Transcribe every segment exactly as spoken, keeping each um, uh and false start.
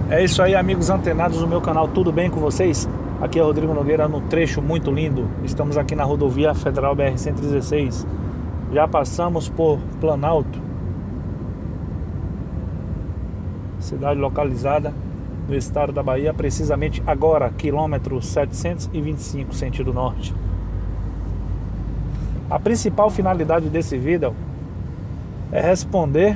É isso aí, amigos antenados do meu canal, tudo bem com vocês? Aqui é Rodrigo Nogueira no trecho muito lindo. Estamos aqui na rodovia federal B R cento e dezesseis. Já passamos por Planalto, cidade localizada no estado da Bahia, precisamente agora, quilômetro setecentos e vinte e cinco, sentido norte. A principal finalidade desse vídeo é responder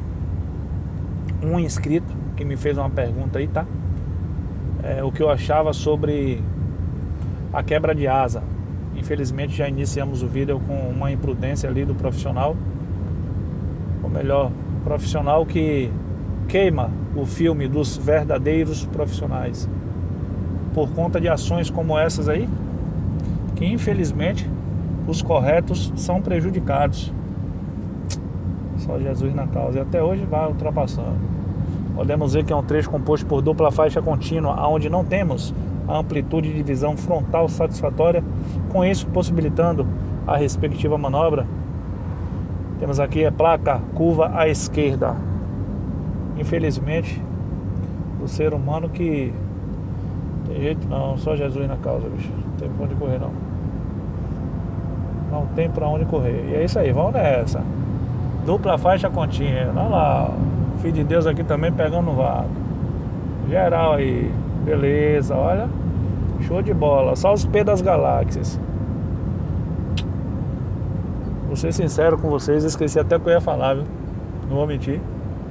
um inscrito que me fez uma pergunta aí, tá? É, o que eu achava sobre a quebra de asa. Infelizmente já iniciamos o vídeo com uma imprudência ali do profissional, ou melhor, profissional que queima o filme dos verdadeiros profissionais por conta de ações como essas aí, que infelizmente os corretos são prejudicados. Só Jesus na causa, e até hoje vai ultrapassando. Podemos ver que é um trecho composto por dupla faixa contínua, onde não temos a amplitude de visão frontal satisfatória, com isso possibilitando a respectiva manobra. Temos aqui a placa curva à esquerda. Infelizmente, o ser humano que tem jeito não, só Jesus na causa, bicho. Não tem pra onde correr não. Não tem pra onde correr. E é isso aí, vamos nessa. Dupla faixa contínua. Olha lá, ó. Filho de Deus aqui também pegando no vácuo. Geral aí. Beleza, olha. Show de bola. Só os P das galáxias. Vou ser sincero com vocês, esqueci até o que eu ia falar, viu? Não vou mentir.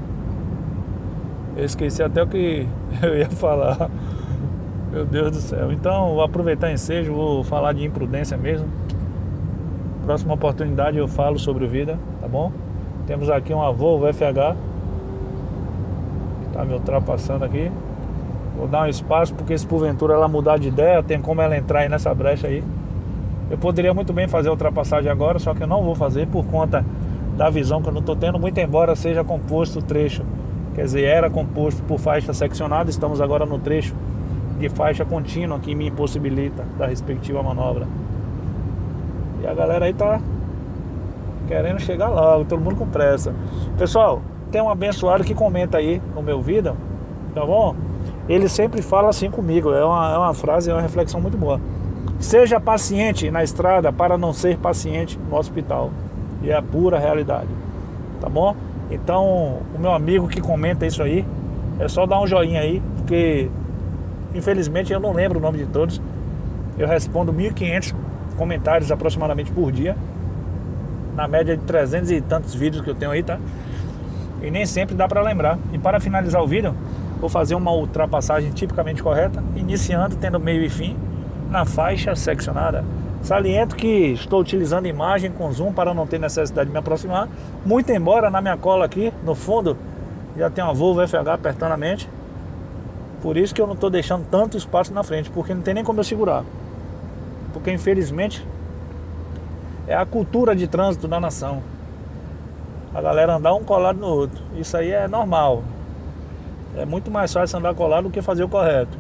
Eu esqueci até o que eu ia falar. Meu Deus do céu. Então, vou aproveitar em ensejo, vou falar de imprudência mesmo. Próxima oportunidade eu falo sobre o vida, tá bom? Temos aqui uma Volvo F H. Tá me ultrapassando aqui. Vou dar um espaço, porque se porventura ela mudar de ideia, tem como ela entrar aí nessa brecha aí. Eu poderia muito bem fazer a ultrapassagem agora, só que eu não vou fazer por conta da visão que eu não estou tendo, muito embora seja composto o trecho. Quer dizer, era composto por faixa seccionada, estamos agora no trecho de faixa contínua, que me impossibilita da respectiva manobra. E a galera aí tá querendo chegar logo, todo mundo com pressa. Pessoal, tem um abençoado que comenta aí no meu vídeo, tá bom? Ele sempre fala assim comigo, é uma, é uma frase, é uma reflexão muito boa. Seja paciente na estrada para não ser paciente no hospital. E é a pura realidade, tá bom? Então, o meu amigo que comenta isso aí, é só dar um joinha aí, porque infelizmente eu não lembro o nome de todos. Eu respondo mil e quinhentos comentários aproximadamente por dia, na média de trezentos e tantos vídeos que eu tenho aí, tá? E nem sempre dá para lembrar. E para finalizar o vídeo, vou fazer uma ultrapassagem tipicamente correta, iniciando, tendo meio e fim, na faixa seccionada. Saliento que estou utilizando imagem com zoom para não ter necessidade de me aproximar, muito embora na minha cola aqui, no fundo, já tem uma Volvo F H apertando a mente. Por isso que eu não estou deixando tanto espaço na frente, porque não tem nem como eu segurar. Porque infelizmente é a cultura de trânsito da nação. A galera andar um colado no outro. Isso aí é normal. É muito mais fácil andar colado do que fazer o correto.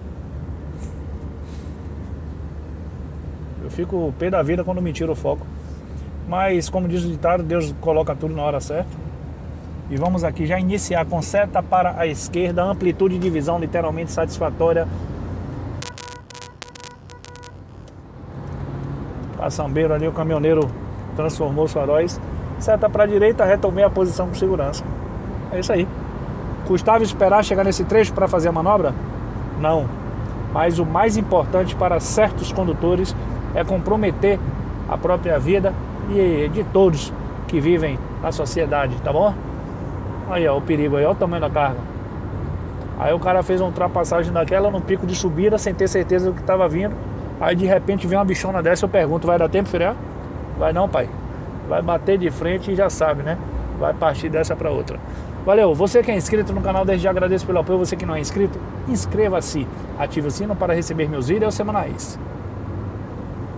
Eu fico pé da vida quando me tiro o foco. Mas, como diz o ditado, Deus coloca tudo na hora certa. E vamos aqui já iniciar com seta para a esquerda, amplitude de visão literalmente satisfatória. Passambeiro ali, o caminhoneiro transformou os faróis. Seta para a direita, retomei a posição com segurança. É isso aí. Custava esperar chegar nesse trecho para fazer a manobra? Não. Mas o mais importante para certos condutores é comprometer a própria vida e de todos que vivem na sociedade, tá bom? Aí, ó, o perigo aí, ó o tamanho da carga. Aí o cara fez uma ultrapassagem daquela no pico de subida, sem ter certeza do que estava vindo. Aí de repente vem uma bichona dessa, eu pergunto, vai dar tempo de frear? Vai não, pai. Vai bater de frente e já sabe, né? Vai partir dessa para outra. Valeu, você que é inscrito no canal, desde já agradeço pelo apoio. Você que não é inscrito, inscreva-se, ative o sino para receber meus vídeos semanais.